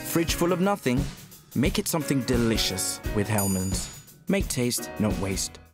fridge full of nothing? Make it something delicious with Hellmann's. Make taste, not waste.